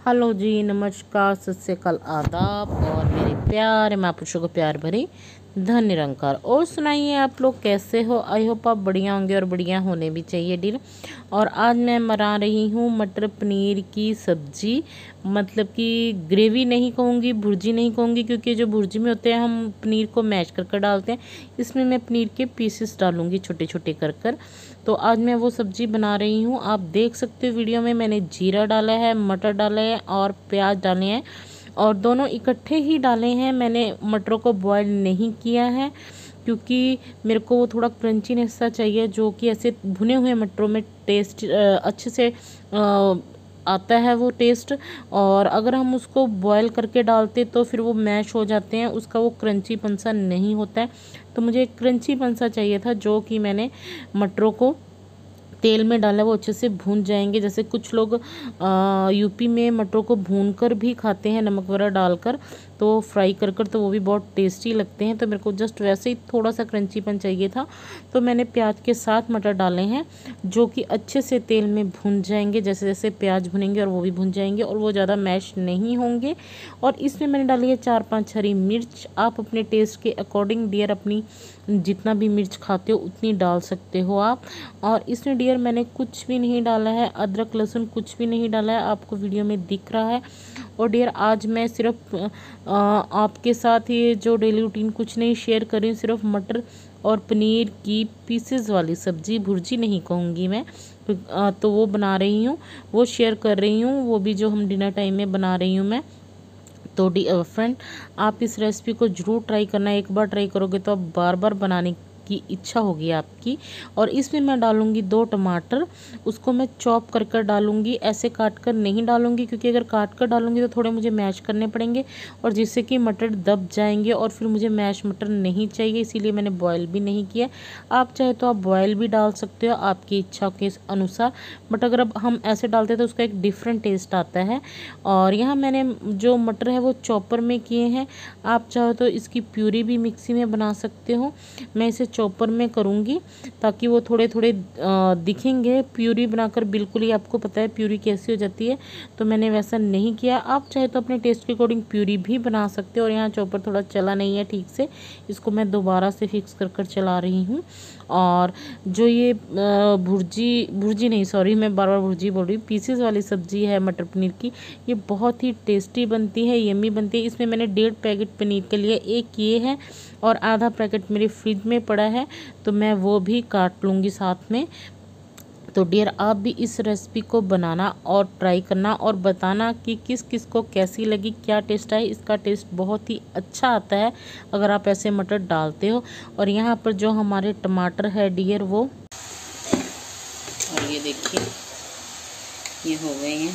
Hello जी, नमस्कार, सत श्री अकाल, आदाब और मेरे प्यारे महापुरुषों को प्यार भरी धन निरंकार। और सुनाइए, आप लोग कैसे हो? आई होप आप बढ़िया होंगे और बढ़िया होने भी चाहिए डियर। और आज मैं बना रही हूँ मटर पनीर की सब्जी। मतलब कि ग्रेवी नहीं कहूँगी, भुर्जी नहीं कहूँगी, क्योंकि जो भुर्जी में होते हैं हम पनीर को मैश कर डालते हैं। इसमें मैं पनीर के पीसेस डालूँगी छोटे छोटे कर। तो आज मैं वो सब्जी बना रही हूँ। आप देख सकते हो वीडियो में मैंने जीरा डाला है, मटर डाले हैं और प्याज डाले हैं, और दोनों इकट्ठे ही डाले हैं। मैंने मटरों को बॉईल नहीं किया है क्योंकि मेरे को वो थोड़ा क्रंचीनेस सा चाहिए, जो कि ऐसे भुने हुए मटरों में टेस्ट अच्छे से आता है वो टेस्ट। और अगर हम उसको बॉईल करके डालते तो फिर वो मैश हो जाते हैं, उसका वो क्रंचीपन सा नहीं होता है। तो मुझे एक क्रंचीपन सा चाहिए था, जो कि मैंने मटरों को तेल में डाला वो अच्छे से भून जाएंगे। जैसे कुछ लोग यूपी में मटरों को भून कर भी खाते हैं नमक वगैरह डालकर, तो फ्राई कर तो वो भी बहुत टेस्टी लगते हैं। तो मेरे को जस्ट वैसे ही थोड़ा सा क्रंचीपन चाहिए था, तो मैंने प्याज के साथ मटर डाले हैं, जो कि अच्छे से तेल में भून जाएंगे। जैसे जैसे प्याज भुनेंगे और वो भी भुन जाएंगे और वो ज़्यादा मैश नहीं होंगे। और इसमें मैंने डाली है 4-5 हरी मिर्च। आप अपने टेस्ट के अकॉर्डिंग डियर अपनी जितना भी मिर्च खाते हो उतनी डाल सकते हो आप। और इसमें डियर मैंने कुछ भी नहीं डाला है, अदरक लहसुन कुछ भी नहीं डाला है, आपको वीडियो में दिख रहा है। और डियर आज मैं सिर्फ आपके साथ ये जो डेली रूटीन कुछ नहीं शेयर कर रही हूँ, सिर्फ मटर और पनीर की पीसेस वाली सब्जी, भुर्जी नहीं कहूँगी मैं, तो वो बना रही हूँ, वो शेयर कर रही हूँ, वो भी जो हम डिनर टाइम में बना रही हूँ मैं। तो फ्रेंड, आप इस रेसिपी को ज़रूर ट्राई करना। एक बार ट्राई करोगे तो आप बार बार बनाने की इच्छा होगी आपकी। और इसमें मैं डालूंगी 2 टमाटर, उसको मैं चॉप कर कर डालूंगी, ऐसे काट कर नहीं डालूंगी, क्योंकि अगर काट कर डालूंगी तो थोड़े मुझे मैश करने पड़ेंगे और जिससे कि मटर दब जाएंगे, और फिर मुझे मैश मटर नहीं चाहिए, इसीलिए मैंने बॉयल भी नहीं किया। आप चाहे तो आप बॉयल भी डाल सकते हो आपकी इच्छा के अनुसार, बट अगर अब हम ऐसे डालते हैं तो उसका एक डिफरेंट टेस्ट आता है। और यहाँ मैंने जो मटर है वो चॉपर में किए हैं, आप चाहो तो इसकी प्यूरी भी मिक्सी में बना सकते हो। मैं इसे चॉपर में करूँगी ताकि वो थोड़े थोड़े दिखेंगे। प्यूरी बनाकर बिल्कुल ही आपको पता है प्यूरी कैसी हो जाती है, तो मैंने वैसा नहीं किया। आप चाहे तो अपने टेस्ट के अकॉर्डिंग प्यूरी भी बना सकते हो। और यहाँ चॉपर थोड़ा चला नहीं है ठीक से, इसको मैं दोबारा से फिक्स कर कर चला रही हूँ। और जो ये भुर्जी नहीं, सॉरी मैं बार बार भुर्जी बोल रही हूँ, पीसेस वाली सब्जी है मटर पनीर की, ये बहुत ही टेस्टी बनती है, यम्मी बनती है। इसमें मैंने 1.5 पैकेट पनीर के लिए एक ये है, और आधा पैकेट मेरे फ्रिज में पड़ा है, तो मैं वो भी काट लूँगी साथ में। तो डियर, आप भी इस रेसिपी को बनाना और ट्राई करना और बताना कि किस किस को कैसी लगी, क्या टेस्ट आए। इसका टेस्ट बहुत ही अच्छा आता है अगर आप ऐसे मटर डालते हो। और यहाँ पर जो हमारे टमाटर है डियर वो, और ये देखिए ये हो गए हैं।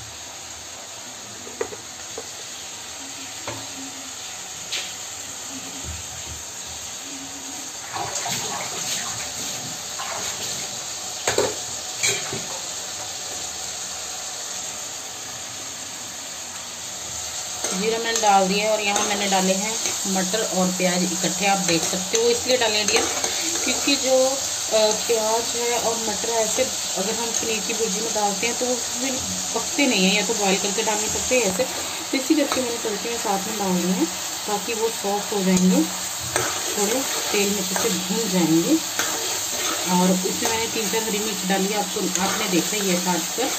जीरा मैंने डाल दिया, और यहाँ मैंने डाले हैं मटर और प्याज इकट्ठे, आप देख सकते हो। इसलिए डाले डियर क्योंकि जो प्याज है और मटर है, ऐसे अगर हम पनीर की भुर्जी में डालते हैं तो वो फिर पकते नहीं हैं, या तो बॉईल करके डालने पड़ते हैं ऐसे। तो इसी करके मैंने तड़के में साथ में डाल दिए हैं ताकि वो सॉफ्ट हो जाएंगे, थोड़े तेल में अच्छे से भून जाएंगे। और इसमें मैंने 3-4 हरी मिर्च डाली है, आपने देखा ही है काट कर।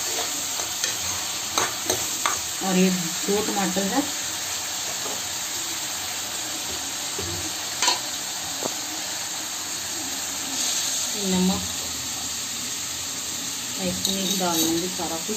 और ये 2 टमाटर है, नमक मैं इसमें ही डाल लूँगी सारा कुछ।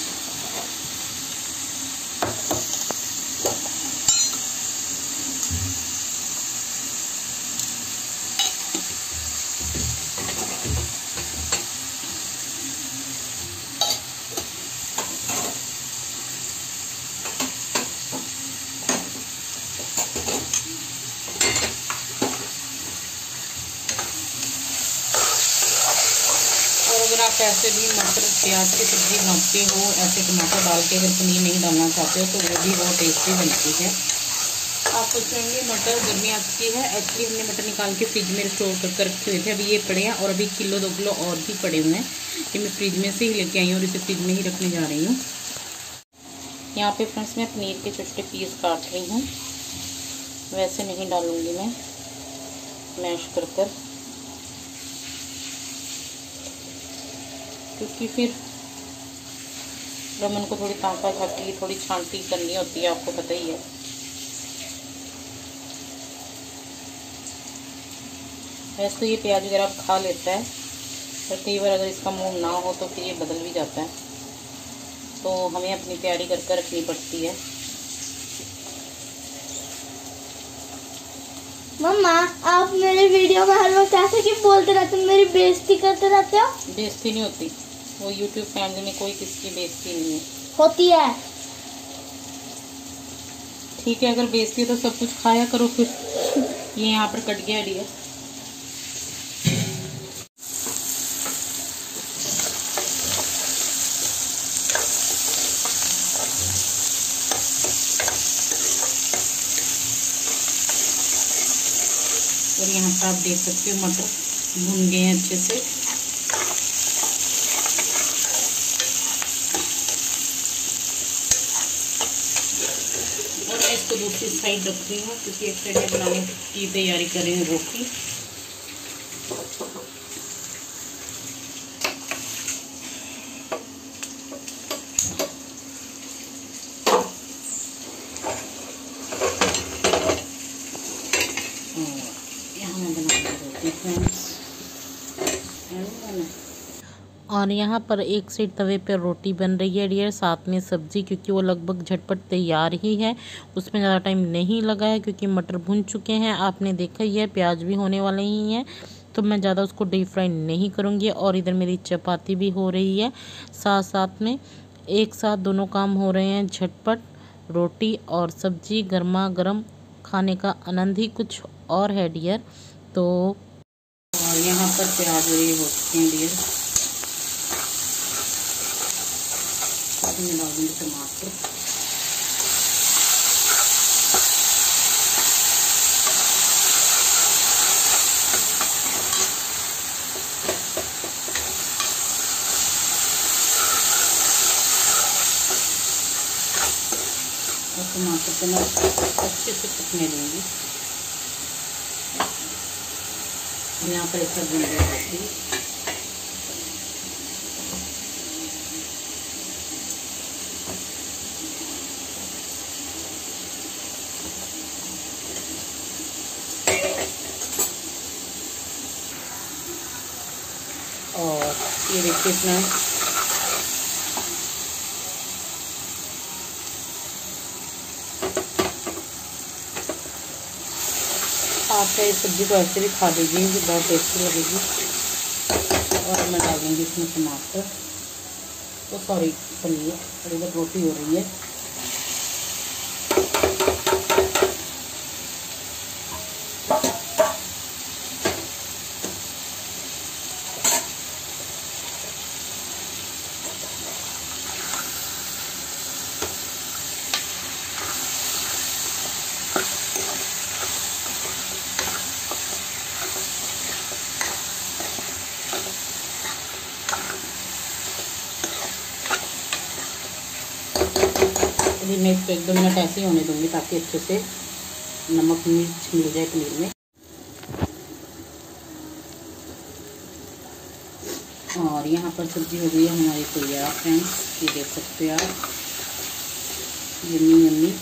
अगर आप ऐसे भी मटर प्याज की सब्ज़ी बनाते हो, ऐसे टमाटर डाल के, अगर पनीर नहीं डालना चाहते हो तो वो भी बहुत टेस्टी बनती है। आप सोचेंगे मटर गर्मी आ चुकी है, एक्चुअली हमने मटर निकाल के फ्रिज में स्टोर कर रखे हुए थे, अभी ये पड़े हैं, और अभी 1-2 किलो और भी पड़े हुए हैं। ये मैं फ्रिज में से ही लेके आई हूँ और इसे फ्रिज में ही रखने जा रही हूँ। यहाँ पे फ्रेंड्स मैं पनीर के छोटे छोटे पीस काट रही हूँ, वैसे नहीं डालूँगी मैं, मैश कर कर, क्योंकि फिर लेमन को थोड़ी ताका झाकी थोड़ी छांटी करनी होती है, आपको पता ही है। वैसे तो ये प्याज वगैरह आप खा लेता है, पर कई बार अगर इसका मुंह ना हो तो फिर ये बदल भी जाता है, तो हमें अपनी तैयारी कर कर रखनी पड़ती है। मम्मा, आप मेरे वीडियो में हर वक्त ऐसे क्यों बोलते रहते हो, मेरी बेइज्जती करते रहते हो? बेइज्जती नहीं होती, वो यूट्यूब फैमिली में कोई किसी की बेइज्जती नहीं है। होती है। ठीक है, अगर बेइज्जती है तो सब कुछ खाया करो फिर। ये यहाँ पर कट गया डियर। और यहाँ पर आप देख सकते हो मटर भुन गए हैं अच्छे से। और मैं इसको दूसरी साइड रख रही हूँ, क्योंकि एक साइड में बनाने की तैयारी कर रही हूँ रोटी। और यहाँ पर एक साइड तवे पर रोटी बन रही है डियर, साथ में सब्ज़ी, क्योंकि वो लगभग झटपट तैयार ही है, उसमें ज़्यादा टाइम नहीं लगा है, क्योंकि मटर भुन चुके हैं, आपने देखा ही है, प्याज भी होने वाले ही हैं, तो मैं ज़्यादा उसको डीप फ्राई नहीं करूँगी। और इधर मेरी चपाती भी हो रही है साथ साथ में, एक साथ दोनों काम हो रहे हैं झटपट। रोटी और सब्ज़ी गर्मा गर्म खाने का आनंद ही कुछ और है डियर। तो और यहाँ पर प्याज हो चुके हैं डियर, में डाल दूँगी टमाटर। और टमाटर को मैं अच्छे से पकने दूँगी। यहाँ पर एक बन रही है। और ये देखिए इतना आप इस सब्ज़ी को ऐसे भी खा लीजिए, ये बहुत टेस्टी लगेगी। और मैं डाल दूँगी इसमें टमाटर, तो सॉरी पनीर, और इधर रोटी हो रही है। अभी मैं इसको 1-2 मिनट ऐसे ही होने दूँगी, ताकि अच्छे से नमक मिर्च मिल जाए पनीर में। और यहाँ पर सब्ज़ी हो गई है हमारी तैयार फ्रेंड्स, ये देख सकते हैं आप, यम्मी यम्मी।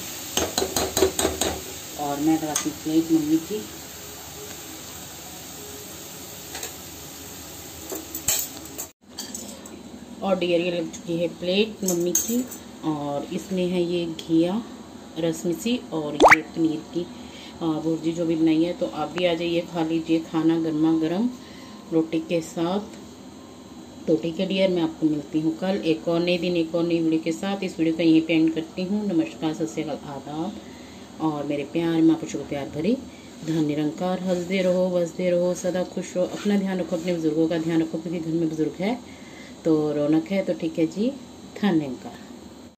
और मैं लगाती प्लेट मम्मी की। और डियर ये लग चुकी है प्लेट मम्मी की, और इसमें है ये घिया रसमिसी और ये पनीर की भुर्जी जो भी बनाई है। तो आप भी आ जाइए, खा लीजिए खाना गर्मा गर्म रोटी के साथ। तो ठीक है डियर, मैं आपको मिलती हूँ कल एक और नए दिन एक और नई वीडियो के साथ। इस वीडियो को यहीं पे एंड करती हूँ। नमस्कार, सत श्री अकाल, आदाब। और मेरे प्यार महापुरुषों को प्यार भरी धन निरंकार। हंसते रहो, बसते रहो, सदा खुश रहो। अपना ध्यान रखो, अपने बुजुर्गों का ध्यान रखो, क्योंकि घर में बुजुर्ग है तो रौनक है। तो ठीक है जी, धन निरंकार।